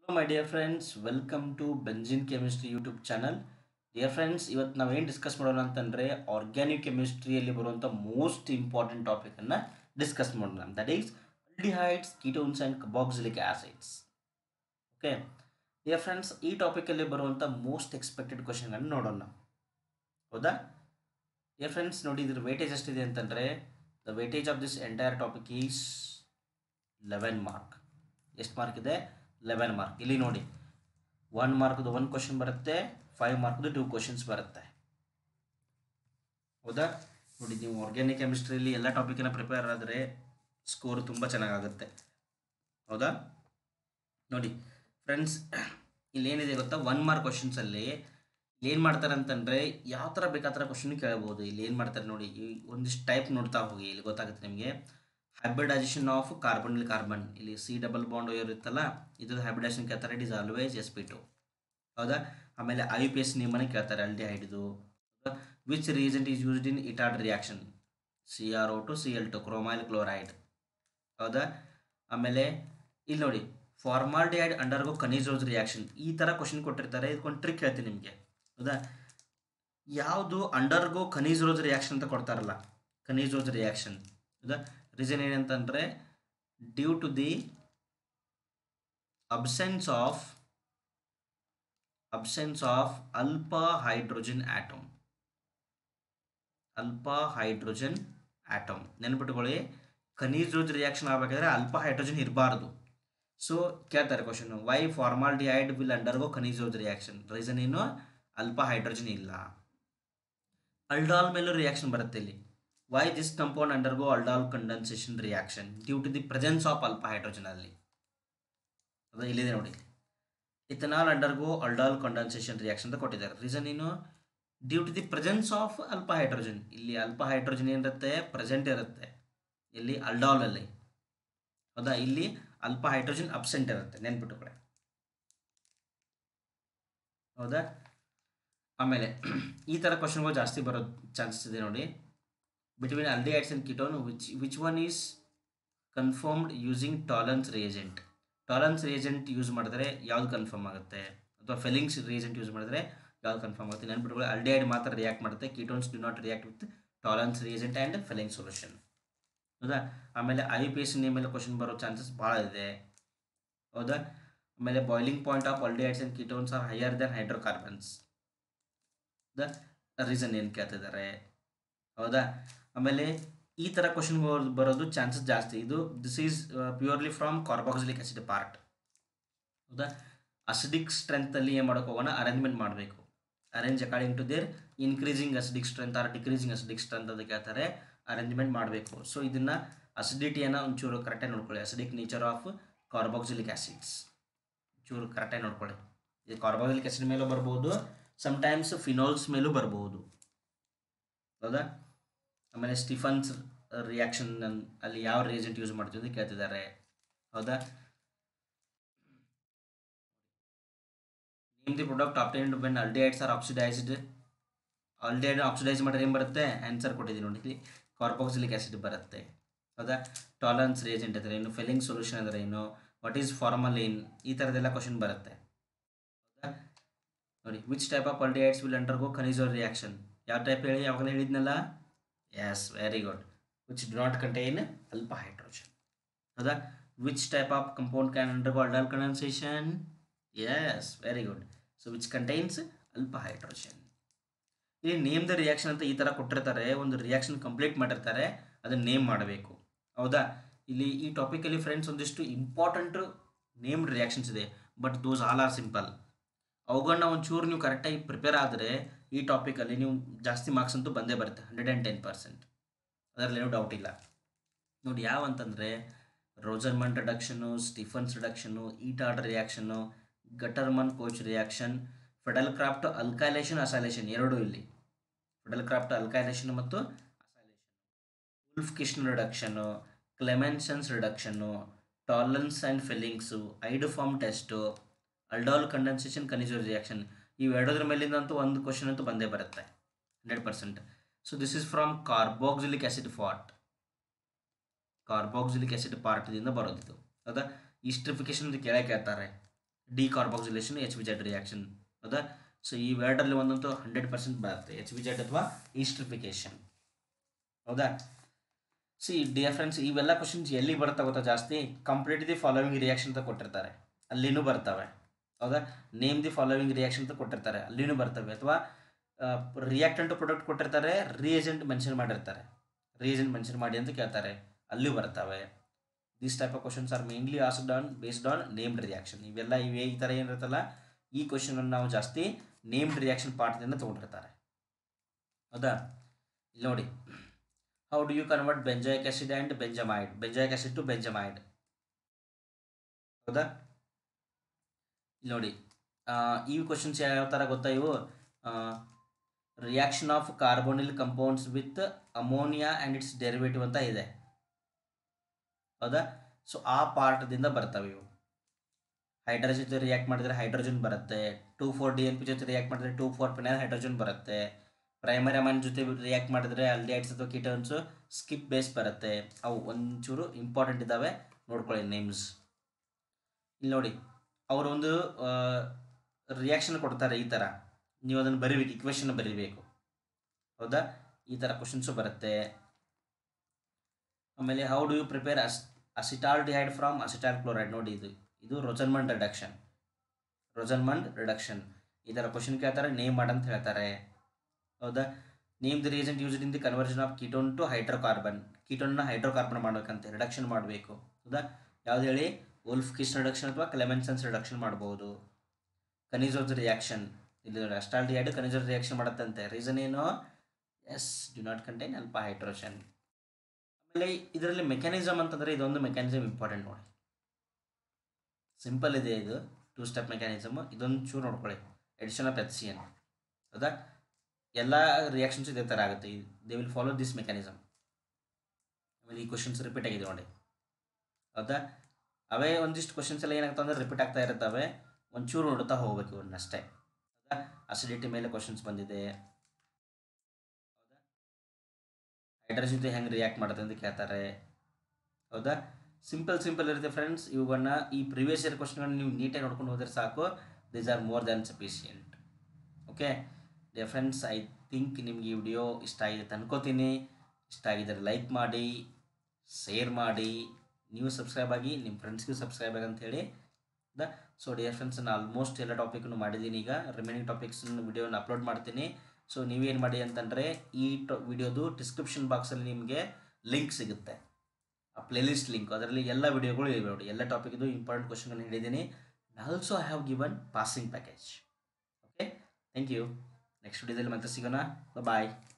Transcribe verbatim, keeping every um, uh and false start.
Hello my dear friends, welcome to Benzene Chemistry YouTube channel. Dear friends, ಇವತ್ತು ನಾವೇನು discuss ಮಾಡೋಣ ಅಂತಂದರೆ organic ಕೆಮಿಸ್ಟ್ರಿಯಲ್ಲಿ ಬರುವಂಥ ಮೋಸ್ಟ್ ಇಂಪಾರ್ಟೆಂಟ್ ಟಾಪಿಕನ್ನು ಡಿಸ್ಕಸ್ ಮಾಡೋಣ. That is aldehydes, ketones and carboxylic acids. Okay dear friends, ಈ ಟಾಪಿಕಲ್ಲಿ ಬರುವಂಥ ಮೋಸ್ಟ್ ಎಕ್ಸ್ಪೆಕ್ಟೆಡ್ ಕ್ವಶನ್ಗಳನ್ನು ನೋಡೋಣ. ಹೌದಾ ಡಿಯರ್ ಫ್ರೆಂಡ್ಸ್, ನೋಡಿ ಇದ್ರ ವೇಟೇಜ್ ಎಷ್ಟಿದೆ ಅಂತಂದರೆ the weightage of this entire topic is eleven mark. ಎಷ್ಟು ಮಾರ್ಕ್ ಇದೆ? Eleven mark. ಇಲ್ಲಿ ನೋಡಿ, ಒನ್ ಮಾರ್ಕ್ದು ಒನ್ ಕ್ವಶನ್ ಬರುತ್ತೆ, ಫೈವ್ ಮಾರ್ಕ್ದು ಟೂ ಕ್ವಶನ್ಸ್ ಬರುತ್ತೆ. ಹೌದಾ ನೋಡಿ, ನೀವು ಆರ್ಗ್ಯಾನಿಕ್ ಕೆಮಿಸ್ಟ್ರಿಯಲ್ಲಿ ಎಲ್ಲ ಟಾಪಿಕನ್ನು ಪ್ರಿಪೇರ್ ಆದರೆ ಸ್ಕೋರ್ ತುಂಬ ಚೆನ್ನಾಗಾಗುತ್ತೆ. ಹೌದಾ ನೋಡಿ ಫ್ರೆಂಡ್ಸ್, ಇಲ್ಲಿ ಏನಿದೆ ಗೊತ್ತಾ, ಒನ್ ಮಾರ್ಕ್ ಕ್ವಶನ್ಸಲ್ಲಿ ಏನು ಮಾಡ್ತಾರೆ ಅಂತಂದರೆ ಯಾವ ಥರ ಬೇಕಾದ ಥರ ಕ್ವಶನ್ ಕೇಳ್ಬೋದು. ಇಲ್ಲಿ ಏನು ಮಾಡ್ತಾರೆ ನೋಡಿ, ಈ ಒಂದಿಷ್ಟು ಟೈಪ್ ನೋಡ್ತಾ ಹೋಗಿ, ಇಲ್ಲಿ ಗೊತ್ತಾಗುತ್ತೆ ನಿಮಗೆ. ಹೈಬ್ರಿಡೈಸೇಷನ್ ಆಫ್ ಕಾರ್ಬನ್ ಕಾರ್ಬನ್, ಇಲ್ಲಿ ಸಿ ಡಬಲ್ ಬಾಂಡ್ ಇರುತ್ತಲ್ಲ, ಇದ್ರ ಹೈಬ್ರಿಡೈಸೇಷನ್ ಕೇಳ್ತಾರೆ. It is always s p two. ಹೌದಾ ಆಮೇಲೆ ಐ ಪಿ ಎಸ್ ನಿಯಮನೇ ಕೇಳ್ತಾರೆ, ಆಲ್ಡಿಹೈಡ್ದು. Which recent is used in Etard reaction, C R O two C L two chromyl chloride. ಹೌದಾ ಆಮೇಲೆ ಇಲ್ಲಿ ನೋಡಿ, ಫಾರ್ಮಾಲ್ಡಿಹೈಡ್ ಅಂಡರ್ಗೋ ಕನಿಜೋಸ್ ರಿಯಾಕ್ಷನ್. ಈ ಥರ ಕ್ವಶನ್ ಕೊಟ್ಟಿರ್ತಾರೆ. ಇದಕ್ಕೊಂದು ಟ್ರಿಕ್ ಹೇಳ್ತೀನಿ ನಿಮಗೆ. ಹೌದಾ ಯಾವುದು ಅಂಡರ್ಗೋ ಕನಿಜೋಸ್ ರಿಯಾಕ್ಷನ್ ಅಂತ ಕೊಡ್ತಾರಲ್ಲ, ಕನಿಜೋಸ್ ರಿಯಾಕ್ಷನ್. ಹೌದಾ ರೀಸನ್ ಏನಂತಂದರೆ due to the absence of absence of alpha hydrogen atom. Alpha hydrogen atom ನೆನ್ಪಿಟ್ಕೊಳ್ಳಿ, ಖನಿಜೋಸ್ ರಿಯಾಕ್ಷನ್ ಆಗಬೇಕಾದ್ರೆ ಅಲ್ಫಾ ಹೈಡ್ರೋಜನ್ ಇರಬಾರ್ದು. ಸೊ ಕೇಳ್ತಾರೆ question, why formaldehyde will undergo Cannizzaro's reaction. Reason ಏನು? Alpha hydrogen ಇಲ್ಲ. Aldol ಮೇಲೂ reaction ಬರುತ್ತೆ ಇಲ್ಲಿ. Why this compound undergo aldol condensation reaction due to the presence of alpha hydrogen ಅಲ್ಲಿ. ಅದು ಇಲ್ಲಿದೆ ನೋಡಿ, ethanol undergo aldol condensation reaction ಅಂತ ಕೊಟ್ಟಿದ್ದಾರೆ. ರೀಸನ್ ಏನು? Due to the presence of alpha hydrogen. ಇಲ್ಲಿ ಅಲ್ಫಾ ಹೈಡ್ರೋಜನ್ ಏನಿರುತ್ತೆ? ಪ್ರೆಸೆಂಟ್ ಇರುತ್ತೆ ಇಲ್ಲಿ ಅಲ್ಡಾಲಲ್ಲಿ. ಹೌದಾ ಇಲ್ಲಿ ಅಲ್ಫಾ ಹೈಡ್ರೋಜನ್ ಅಬ್ಸೆಂಟ್ ಇರುತ್ತೆ, ನೆನ್ಪಿಟ್ಟುಕೊಳ್ಳಿ. ಹೌದಾ ಆಮೇಲೆ ಈ ಥರ ಕ್ವಶನ್ಗಳು ಜಾಸ್ತಿ ಬರೋ ಚಾನ್ಸಸ್ ಇದೆ ನೋಡಿ. Between aldehydes and ketone which which one is confirmed using Tollens reagent. Tollens reagent use ಮಾಡಿದ್ರೆ ಯಾವ್ದು ಕನ್ಫರ್ಮ್ ಆಗುತ್ತೆ, ಅಥವಾ ಫೆಲಿಂಗ್ಸ್ ರಿಯೇಜೆಂಟ್ ಯೂಸ್ ಮಾಡಿದ್ರೆ ಯಾವ್ದು ಕನ್ಫರ್ಮ್ ಆಗುತ್ತೆ? ನೆನ್ಪಿಟ್ಕೊಳ್ಳಿ, ಆಲ್ಡಿಹೈಡ್ ಮಾತ್ರ ರಿಯಾಕ್ಟ್ ಮಾಡುತ್ತೆ, ketones do not react with Tollens reagent and Fehling solution. ಹೌದಾ ಆಮೇಲೆ ಐ ಪಿ ಎಸ್ ಮೇಲೆ ಕ್ವಶನ್ ಬರೋ ಚಾನ್ಸಸ್ ಭಾಳ ಇದೆ. ಹೌದಾ ಆಮೇಲೆ boiling point of aldehydes and ketones are higher than hydrocarbons. The reason ಏನು ಕೇಳ್ತಿದ್ದಾರೆ. ಹೌದಾ ಆಮೇಲೆ ಈ ಥರ ಕ್ವಶನ್ ಬರೋದು ಚಾನ್ಸಸ್ ಜಾಸ್ತಿ. ಇದು this is purely from carboxylic acid part. ಹೌದಾ ಅಸಿಡಿಕ್ ಸ್ಟ್ರೆಂತಲ್ಲಿ ಏನು ಮಾಡೋಕೆ ಹೋಗೋಣ, ಅರೇಂಜ್ಮೆಂಟ್ ಮಾಡಬೇಕು. Arrange according to their increasing acidic strength or decreasing acidic strength ಅಂತ ಕೇಳ್ತಾರೆ. ಅರೇಂಜ್ಮೆಂಟ್ ಮಾಡಬೇಕು. ಸೊ ಇದನ್ನು ಅಸಿಡಿಟಿಯನ್ನು ಒಂಚೂರು ಕರೆಕ್ಟಾಗಿ ನೋಡ್ಕೊಳ್ಳಿ. Acidic nature of carboxylic acids ಚೂರು ಕರೆಕ್ಟಾಗಿ ನೋಡ್ಕೊಳ್ಳಿ. ಇದು ಕಾರ್ಬಾಕ್ಸಿಲಿಕ್ ಆಸಿಡ್ ಮೇಲೂ ಬರ್ಬೋದು, ಸಮ್ಟೈಮ್ಸ್ ಫಿನೋಲ್ಸ್ ಮೇಲೂ ಬರ್ಬೋದು. ಹೌದಾ ಆಮೇಲೆ ಸ್ಟಿಫನ್ಸ್ ರಿಯಾಕ್ಷನ್ ಅಲ್ಲಿ ಯಾವ ರಿಯೇಜೆಂಟ್ ಯೂಸ್ ಮಾಡ್ತೀವಿ ಅಂತ ಕೇಳ್ತಿದ್ದಾರೆ. ಹೌದಾ name the product obtained when aldehydes are oxidised. Aldehyde oxidise ಮಾಡಿದ್ರೆ ಏನು ಬರುತ್ತೆ? ಆನ್ಸರ್ ಕೊಟ್ಟಿದ್ದೀನಿ ನೋಡಿ, ಇಲ್ಲಿ ಕಾರ್ಬಾಕ್ಸಿಲಿಕ್ ಆಸಿಡ್ ಬರುತ್ತೆ. ಹೌದಾ ಟಾಲರೆನ್ಸ್ ರಿಯೇಜೆಂಟ್ ಅಂದರೆ ಏನು, ಫೆಲಿಂಗ್ ಸೊಲ್ಯೂಷನ್ ಅಂದರೆ ಏನು, ವಾಟ್ ಈಸ್ ಫಾರ್ಮಲಿನ್, ಈ ಥರದ್ದೆಲ್ಲ ಕ್ವಶನ್ ಬರುತ್ತೆ. ಹೌದಾ ನೋಡಿ, which type of aldehydes will undergo Cannizzaro reaction. ಯಾವ ಟೈಪ್ ಹೇಳಿ, ಯಾವಾಗಲೇ ಹೇಳಿದ್ನಲ್ಲ. Yes, very good. Which do not contain alpha hydrogen. ಹೌದಾ which type of compound can undergo aldol condensation. Yes, very good. So which contains alpha hydrogen. ಇಲ್ಲಿ name the reaction ಅಂತ ಈ ಥರ ಕೊಟ್ಟಿರ್ತಾರೆ, ಒಂದು ರಿಯಾಕ್ಷನ್ ಕಂಪ್ಲೀಟ್ ಮಾಡಿರ್ತಾರೆ, ಅದನ್ನು ನೇಮ್ ಮಾಡಬೇಕು. ಹೌದಾ ಇಲ್ಲಿ ಈ ಟಾಪಿಕಲ್ಲಿ ಫ್ರೆಂಡ್ಸ್ ಒಂದಿಷ್ಟು ಇಂಪಾರ್ಟೆಂಟ್ ನೇಮ್ಡ್ ರಿಯಾಕ್ಷನ್ಸ್ ಇದೆ, but those all are simple. ಅವುಗಳನ್ನ ಒಂಚೂರು ನೀವು ಕರೆಕ್ಟಾಗಿ ಪ್ರಿಪೇರ್ ಆದರೆ ಈ ಟಾಪಿಕಲ್ಲಿ ನೀವು ಜಾಸ್ತಿ ಮಾರ್ಕ್ಸ್ ಅಂತೂ ಬಂದೇ ಬರುತ್ತೆ, ಹಂಡ್ರೆಡ್ ಆ್ಯಂಡ್ ಟೆನ್ ಪರ್ಸೆಂಟ್. ಅದರಲ್ಲೇನೂ ಡೌಟ್ ಇಲ್ಲ. ನೋಡಿ ಯಾವ ಅಂತಂದರೆ Rosenmund reduction, Stephen's reduction, Etard reaction, Gattermann Koch reaction, Friedel Crafts alkylation acylation ಎರಡೂ ಇಲ್ಲಿ. ಫೆಡಲ್ ಕ್ರಾಫ್ಟ್ ಅಲ್ಕೈಲೇಷನ್ ಮತ್ತು acylation, Wolff Kishner reduction, Clemmensen's reduction, Tollens and Fehling's, iodoform test, aldol condensation, Cannizzaro reaction. ಇವೆರಡದ್ರ ಮೇಲಿಂದಂತೂ ಒಂದು question ಅಂತೂ ಬಂದೇ ಬರುತ್ತೆ, hundred percent. So this is from carboxylic acid part. Carboxylic acid ಪಾರ್ಟ್ದಿಂದ ಬರೋದಿತ್ತು. ಹೌದಾ ಈಸ್ಟ್ರಿಫಿಕೇಶನ್ ಅಂತ ಕೇಳೇ ಕೇಳ್ತಾರೆ. Decarboxylation H B Z reaction. ಹೌದಾ? ಸೊ ಈ ಎರಡರಲ್ಲಿ ಒಂದಂತೂ ಹಂಡ್ರೆಡ್ ಪರ್ಸೆಂಟ್ ಬರುತ್ತೆ, ಎಚ್ ಬಿ ಜೆಡ್ ಅಥವಾ ಈಸ್ಟ್ರಿಫಿಕೇಶನ್. ಹೌದಾ? ಸಿ ಡಿಯರ್ ಫ್ರೆಂಡ್ಸ್, ಇವೆಲ್ಲ ಕ್ವಶನ್ಸ್ ಎಲ್ಲಿ ಬರ್ತಾ ಗೊತ್ತಾ ಜಾಸ್ತಿ? ಕಂಪ್ಲೀಟ್ ದಿ ಫಾಲೋವಿಂಗ್ ರಿಯಾಕ್ಷನ್ ಅಂತ ಕೊಟ್ಟಿರ್ತಾರೆ, ಅಲ್ಲಿನೂ ಬರ್ತವೆ. ಹೌದಾ? ನೇಮ್ ದಿ ಫಾಲೋವಿಂಗ್ ರಿಯಾಕ್ಷನ್ ಅಂತ ಕೊಟ್ಟಿರ್ತಾರೆ, ಅಲ್ಲಿನೂ ಬರ್ತವೆ. ಅಥವಾ ರಿಯಾಕ್ಟೆಂಟ್ ಪ್ರಾಡಕ್ಟ್ ಕೊಟ್ಟಿರ್ತಾರೆ, ರಿಯೇಜೆಂಟ್ ಮೆನ್ಷನ್ ಮಾಡಿರ್ತಾರೆ, ರಿಯೇಜೆಂಟ್ ಮೆನ್ಷನ್ ಮಾಡಿ ಅಂತ ಕೇಳ್ತಾರೆ, ಅಲ್ಲಿಯೂ ಬರ್ತವೆ. These type of questions are mainly asked on based on named reaction. ಇವೆಲ್ಲ ಇವೆ ಈ ಥರ ಏನಿರುತ್ತಲ್ಲ, ಈ ಕ್ವಶನನ್ನು ನಾವು ಜಾಸ್ತಿ ನೇಮ್ಡ್ ರಿಯಾಕ್ಷನ್ ಪಾರ್ಟ್ದಿಂದ ತೊಗೊಂಡಿರ್ತಾರೆ. ಹೌದಾ? ಇಲ್ಲಿ ನೋಡಿ, how do you convert benzoic acid and benzamide, benzoic acid to benzamide. ಹೌದಾ? ಇಲ್ಲಿ ನೋಡಿ, ಈ ಕ್ವಶನ್ಸ್ ಯಾವ ಥರ ಗೊತ್ತಾ ಇವು? Reaction of carbonyl compounds with ammonia and its derivative ಅಂತ ಇದೆ. ಹೌದಾ? ಸೊ ಆ ಪಾರ್ಟ್ದಿಂದ ಬರ್ತವೆ ಇವು. ಹೈಡ್ರೋಜನ್ ಜೊತೆ ರಿಯಾಕ್ಟ್ ಮಾಡಿದರೆ ಹೈಡ್ರೋಜನ್ ಬರುತ್ತೆ, two four D N P ಜೊತೆ ರಿಯಾಕ್ಟ್ ಮಾಡಿದರೆ ಟೂ ಫೋರ್ ಪಿನೈಲ್ ಹೈಡ್ರೋಜನ್ ಬರುತ್ತೆ. ಪ್ರೈಮರಿ ಅಮೈನ್ ಜೊತೆ ರಿಯಾಕ್ಟ್ ಮಾಡಿದರೆ ಆಲ್ಡಿಹೈಡ್ಸ್ ಅಥವಾ ಕೀಟೋನ್ಸು ಸ್ಕಿಪ್ ಬೇಸ್ ಬರುತ್ತೆ. ಅವು ಒಂಚೂರು ಇಂಪಾರ್ಟೆಂಟ್ ಇದ್ದಾವೆ, ನೋಡ್ಕೊಳ್ಳಿ ನೇಮ್ಸ್. ಇಲ್ಲಿ ನೋಡಿ, ಅವರೊಂದು ರಿಯಾಕ್ಷನ್ ಕೊಡ್ತಾರೆ ಈ ಥರ, ನೀವು ಅದನ್ನು ಬರೀಬೇಕು, ಇಕ್ವೇಷನ್ ಬರೀಬೇಕು. ಹೌದಾ? ಈ ಥರ ಕ್ವಶನ್ಸು ಬರುತ್ತೆ. ಆಮೇಲೆ how do you prepare as acetaldehyde from acetyl chloride. ನೋಡಿ, ಇದು ಇದು ರೊಜನ್ಮಂಡ್ ರಿಡಕ್ಷನ್, ರೊಜನ್ಮಂಡ್ ರಿಡಕ್ಷನ್. ಈ ಥರ ಕ್ವಶನ್ ಕೇಳ್ತಾರೆ, ನೇಮ್ ಮಾಡಂತ ಹೇಳ್ತಾರೆ. ಹೌದಾ? Name the reagent used in the conversion of ketone to hydrocarbon. ಕೀಟೋನ್ನ ಹೈಡ್ರೋಕಾರ್ಬನ್ ಮಾಡಬೇಕಂತೆ, ರಿಡಕ್ಷನ್ ಮಾಡಬೇಕು. ಹೌದಾ? ಯಾವ್ದು ಹೇಳಿ? ವೋಲ್ಫ್ ಕಿಸ್ ರಿಡಕ್ಷನ್ ಅಥವಾ ಕ್ಲೆಮೆನ್ಸನ್ಸ್ ರಿಡಕ್ಷನ್ ಮಾಡ್ಬೋದು. ಕನಿಜೋಸ್ ರಿಯಾಕ್ಷನ್, ಇಲ್ಲಿ ಅಸ್ಟಾಲ್ಡಿಹೈಡ್ ಕನಿಜೋಸ್ ರಿಯಾಕ್ಷನ್ ಮಾಡುತ್ತಂತೆ. ರೀಸನ್ ಏನು? As, do not contain alpha hydrogen. ಆಮೇಲೆ ಇದರಲ್ಲಿ ಮೆಕ್ಯಾನಿಸಮ್ ಅಂತಂದರೆ ಇದೊಂದು ಮೆಕ್ಯಾನಿಸಮ್ ಇಂಪಾರ್ಟೆಂಟ್ ನೋಡಿ. ಸಿಂಪಲ್ ಇದೆ ಇದು, ಟೂ ಸ್ಟೆಪ್ ಮೆಕ್ಯಾನಿಸಮ್. ಇದೊಂದು ಚೂರು ನೋಡ್ಕೊಳ್ಳಿ, addition of H C N. ಹೌದಾ? ಎಲ್ಲ ರಿಯಾಕ್ಷನ್ಸ್ ಇದೇ ಥರ ಆಗುತ್ತೆ, they will follow this mechanism. ಆಮೇಲೆ ಈ ಕ್ವಶನ್ಸ್ ರಿಪೀಟ್ ಆಗಿದೆ ನೋಡಿ. ಹೌದಾ? ಅವೇ ಒಂದಿಷ್ಟು ಕ್ವಶನ್ಸ್ ಎಲ್ಲ ಏನಾಗ್ತವೆ ಅಂದರೆ ರಿಪೀಟ್ ಆಗ್ತಾ ಇರ್ತವೆ, ಒಂಚೂರು ನೋಡ್ತಾ ಹೋಗ್ಬೇಕು ಇವನ್ನಷ್ಟೇ. ಹೌದಾ? ಅಸಿಡಿಟಿ ಮೇಲೆ ಕ್ವಶನ್ಸ್ ಬಂದಿದೆ. ಹೌದಾ? ಹೈಡ್ರೋಜನ್ ಜೊತೆ ಹೆಂಗೆ ರಿಯಾಕ್ಟ್ ಮಾಡುತ್ತೆ ಅಂತ ಕೇಳ್ತಾರೆ. ಹೌದಾ? ಸಿಂಪಲ್ ಸಿಂಪಲ್ ಇರುತ್ತೆ ಫ್ರೆಂಡ್ಸ್. ಇವುಗಳನ್ನ ಈ ಪ್ರಿವಿಯಸ್ ಇಯರ್ ಕ್ವಶನ್ಗಳನ್ನ ನೀವು ನೀಟಾಗಿ ನೋಡ್ಕೊಂಡು ಹೋದರೆ ಸಾಕು. These are more than sufficient. Okay dear friends, I think ನಿಮ್ಗೆ ಈ ವಿಡಿಯೋ ಇಷ್ಟ ಆಗಿದೆ ಅಂತ ಅನ್ಕೋತೀನಿ. ಇಷ್ಟ ಆಗಿದ್ದರೆ ಲೈಕ್ ಮಾಡಿ, ಶೇರ್ ಮಾಡಿ, ನೀವು ಸಬ್ಸ್ಕ್ರೈಬ್ ಆಗಿ, ನಿಮ್ಮ ಫ್ರೆಂಡ್ಸ್ಗೂ ಸಬ್ಸ್ಕ್ರೈಬ್ ಆಗಿ ಅಂತ ಹೇಳಿ. ದ ಸೊ ಡಿಯರ್ ಫ್ರೆಂಡ್ಸ್, ನಾನು ಆಲ್ಮೋಸ್ಟ್ ಎಲ್ಲ ಟಾಪಿಕ್ನು ಮಾಡಿದ್ದೀನಿ. ಈಗ ರಿಮೈನಿಂಗ್ ಟಾಪಿಕ್ಸ್ನ ವಿಡಿಯೋನ ಅಪ್ಲೋಡ್ ಮಾಡ್ತೀನಿ. ಸೊ ನೀವೇನು ಮಾಡಿ ಅಂತಂದರೆ, ಈ ಟೊ ವಿಡಿಯೋದು ಡಿಸ್ಕ್ರಿಪ್ಷನ್ ಬಾಕ್ಸಲ್ಲಿ ನಿಮಗೆ ಲಿಂಕ್ ಸಿಗುತ್ತೆ, ಆ ಪ್ಲೇಲಿಸ್ಟ್ ಲಿಂಕ್. ಅದರಲ್ಲಿ ಎಲ್ಲ ವಿಡಿಯೋಗಳು ಇವೆ ನೋಡಿ, ಎಲ್ಲ ಟಾಪಿಕ್ದು ಇಂಪಾರ್ಟೆಂಟ್ ಕ್ವಶನ್ಗಳನ್ನು ಹೇಳಿದ್ದೀನಿ. Also I have given passing package. Okay, thank you. Next ವಿಡಿಯೋದಲ್ಲಿ ಮತ್ತೆ ಸಿಗೋಣ. ಬಾಯ್.